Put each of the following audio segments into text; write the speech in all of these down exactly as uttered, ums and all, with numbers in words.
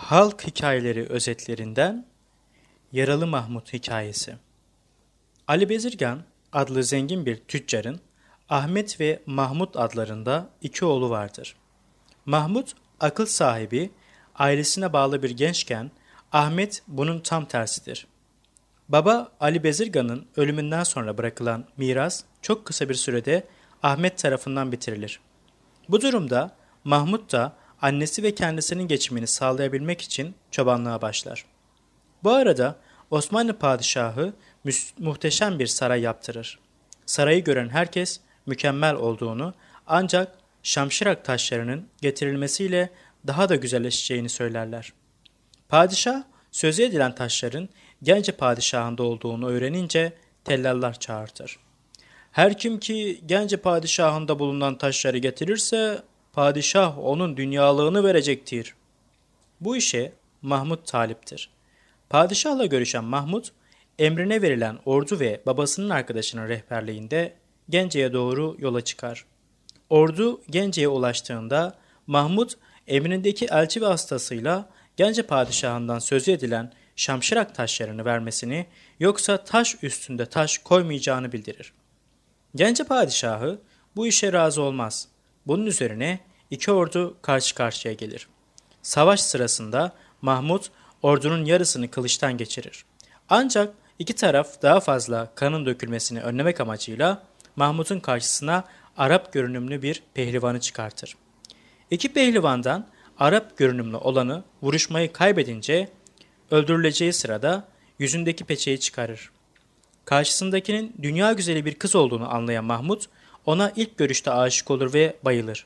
Halk hikayeleri özetlerinden Yaralı Mahmut hikayesi. Ali Bezirgan adlı zengin bir tüccarın Ahmet ve Mahmut adlarında iki oğlu vardır. Mahmut akıl sahibi, ailesine bağlı bir gençken Ahmet bunun tam tersidir. Baba Ali Bezirgan'ın ölümünden sonra bırakılan miras çok kısa bir sürede Ahmet tarafından bitirilir. Bu durumda Mahmut da annesi ve kendisinin geçimini sağlayabilmek için çobanlığa başlar. Bu arada Osmanlı padişahı muhteşem bir saray yaptırır. Sarayı gören herkes mükemmel olduğunu, ancak şamşırak taşlarının getirilmesiyle daha da güzelleşeceğini söylerler. Padişah sözü edilen taşların Gence padişahında olduğunu öğrenince tellallar çağırtır. Her kim ki Gence padişahında bulunan taşları getirirse padişah onun dünyalığını verecektir. Bu işe Mahmut taliptir. Padişahla görüşen Mahmut, emrine verilen ordu ve babasının arkadaşının rehberliğinde Gence'ye doğru yola çıkar. Ordu Gence'ye ulaştığında Mahmut emrindeki elçi vasıtasıyla Gence padişahından sözü edilen şamşırak taşlarını vermesini, yoksa taş üstünde taş koymayacağını bildirir. Gence padişahı bu işe razı olmaz. Bunun üzerine iki ordu karşı karşıya gelir. Savaş sırasında Mahmut ordunun yarısını kılıçtan geçirir. Ancak iki taraf daha fazla kanın dökülmesini önlemek amacıyla Mahmut'un karşısına Arap görünümlü bir pehlivanı çıkartır. İki pehlivandan Arap görünümlü olanı vuruşmayı kaybedince öldürüleceği sırada yüzündeki peçeyi çıkarır. Karşısındakinin dünya güzeli bir kız olduğunu anlayan Mahmut ona ilk görüşte aşık olur ve bayılır.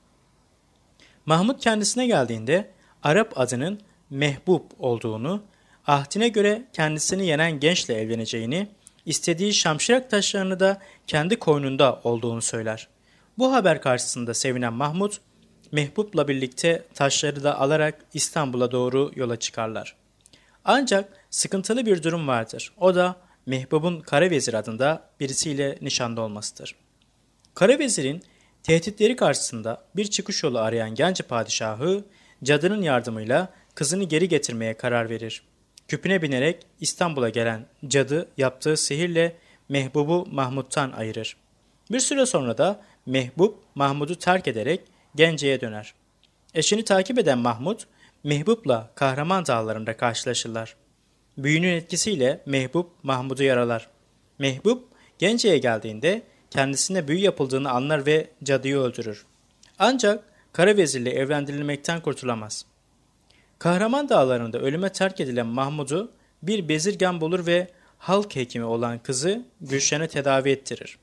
Mahmut kendisine geldiğinde Arap adının Mehbub olduğunu, ahdine göre kendisini yenen gençle evleneceğini, istediği şamşırak taşlarını da kendi koynunda olduğunu söyler. Bu haber karşısında sevinen Mahmut, Mehbub'la birlikte taşları da alarak İstanbul'a doğru yola çıkarlar. Ancak sıkıntılı bir durum vardır. O da Mehbub'un Karavezir adında birisiyle nişanlı olmasıdır. Karavezir'in tehditleri karşısında bir çıkış yolu arayan Gence padişahı, cadının yardımıyla kızını geri getirmeye karar verir. Küpüne binerek İstanbul'a gelen cadı yaptığı sihirle Mehbub'u Mahmut'tan ayırır. Bir süre sonra da Mehbub Mahmud'u terk ederek Gence'ye döner. Eşini takip eden Mahmud, Mehbub'la Kahraman Dağları'nda karşılaşırlar. Büyünün etkisiyle Mehbub Mahmud'u yaralar. Mehbub Gence'ye geldiğinde kendisine büyü yapıldığını anlar ve cadıyı öldürür. Ancak Karavezir'le evlendirilmekten kurtulamaz. Kahraman Dağları'nda ölüme terk edilen Mahmud'u bir bezirgan bulur ve halk hekimi olan kızı Gülşen'e tedavi ettirir.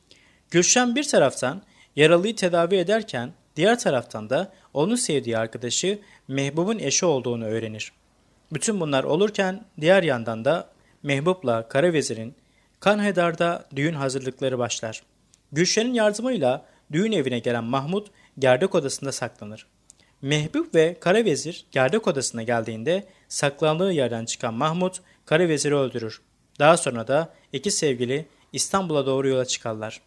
Gülşen bir taraftan yaralıyı tedavi ederken diğer taraftan da onun sevdiği arkadaşı Mehbub'un eşi olduğunu öğrenir. Bütün bunlar olurken diğer yandan da Mehbub'la Karavezir'in Kanhedar'da düğün hazırlıkları başlar. Gülşen'in yardımıyla düğün evine gelen Mahmud gerdek odasında saklanır. Mehbub ve Karavezir gerdek odasına geldiğinde saklandığı yerden çıkan Mahmud Karavezir'i öldürür. Daha sonra da iki sevgili İstanbul'a doğru yola çıkarlar.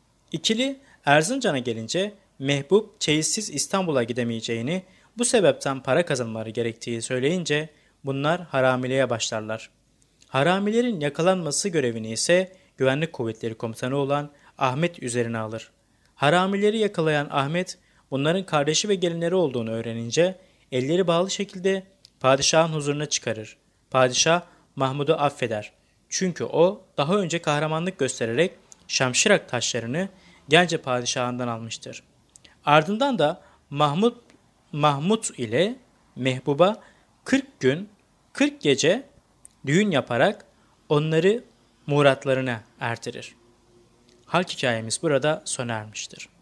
İkili Erzincan'a gelince Mehbub çeyizsiz İstanbul'a gidemeyeceğini, bu sebepten para kazanmaları gerektiği söyleyince bunlar haramiliğe başlarlar. Haramilerin yakalanması görevini ise Güvenlik Kuvvetleri Komutanı olan Ahmet üzerine alır. Haramileri yakalayan Ahmet, bunların kardeşi ve gelinleri olduğunu öğrenince elleri bağlı şekilde padişahın huzuruna çıkarır. Padişah Mahmud'u affeder. Çünkü o daha önce kahramanlık göstererek şamşırak taşlarını Gence padişahından almıştır. Ardından da Mahmud Mahmud ile Mehbub'a kırk gün kırk gece düğün yaparak onları muratlarına erdirir. Halk hikayemiz burada sona ermiştir.